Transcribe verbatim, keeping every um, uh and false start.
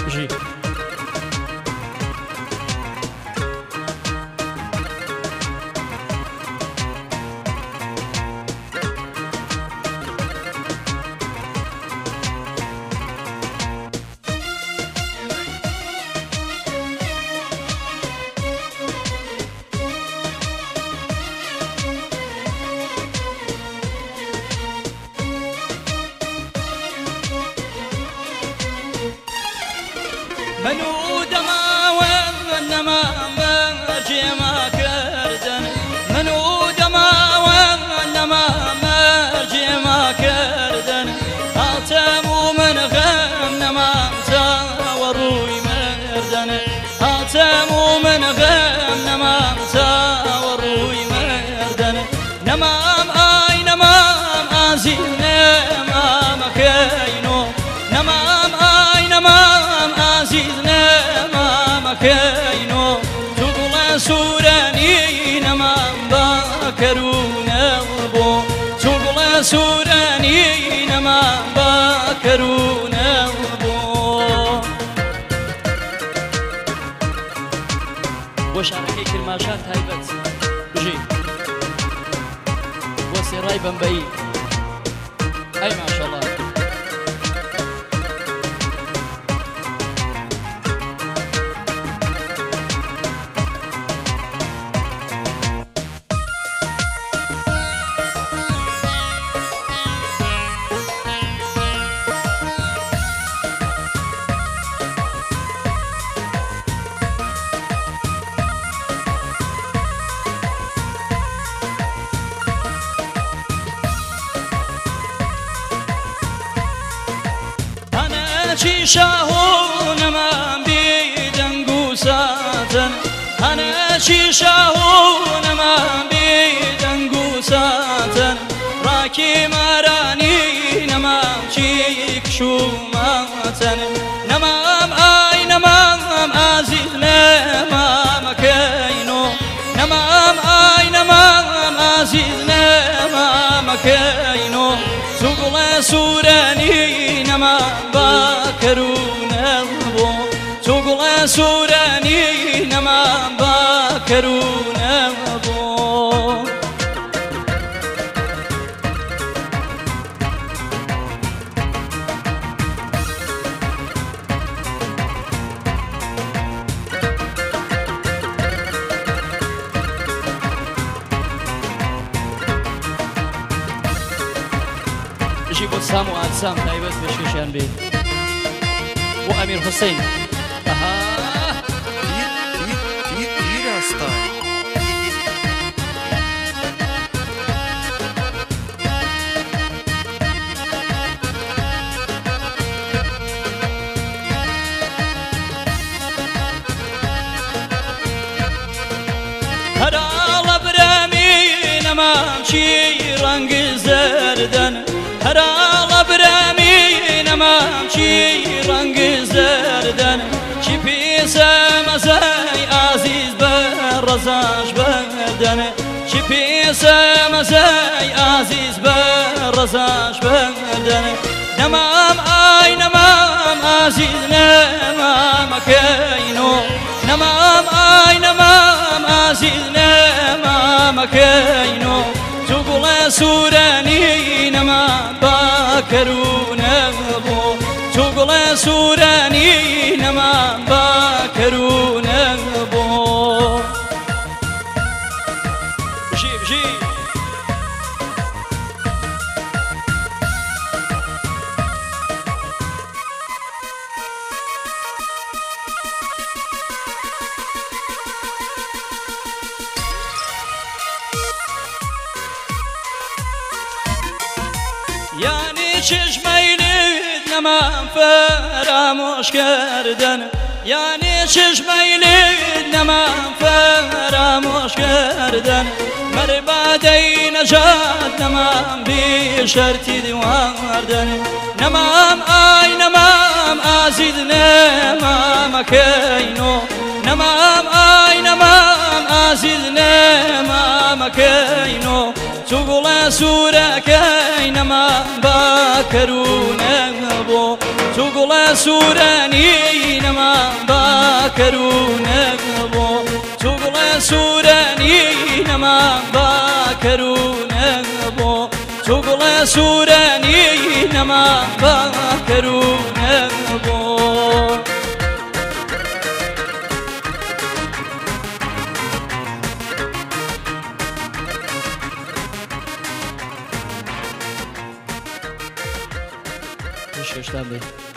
جي منو دما وانما مرجي ما كردن منو دما وانما مرجي ما كردن هاتمو من غم نما تاوروي مردن هاتمو من غم نما تاوروي مردن نمام اي نمام ازيل نمام كينو نمام اي نمام عزيزنا ما مكينو تقول سوراني نمام باكرونا وبو تقول سوراني نمام باكرونا وبو وش على كيك الماشات هايبت بجي وسي رايبا بعيد اي ما شاء الله شي شاهون ما بيدنقو ساتن أنا شي شاهون ما بيدنقو ساتن راكي مراني نمام شيك شو ماتن نمام آي نمام عزيز نمام كينو نمام آي نمام عزيز نمام كينو تقول سوراني نمام باكرونا بو تقول سوراني نمام باكرونا بو جيبوا سامو عاد سام تايبت بشكشان بي وأمير حسين أها هرالا برامي نمام شي رنگ زردن هرالا برامي نمام شي رنگ زردن شي بيسم زي عزيز برزاش بردن شي بيسم زي عزيز برزاش بردن نمام اي نمام عزيز نمام كينو نمام اي نمام عزيز نمام كينو تقول سوراني نمام باكرونا بو تقول سوراني نمام باكرونا بو بجي بجي يعني چشمه لید نمام فراموش کردن يعني چشمه لید نمام فراموش کردن مربادی نجات نمام بی شرطی دیواردن نمام آی نمام عزیز نمام کینو نمام آی نمام عزیز نمام کینو تقول سورة كينما باكرون بو تقول سورة نينا باكرون بو تقول سوراني نما باكرون بو Teşekkür ederim.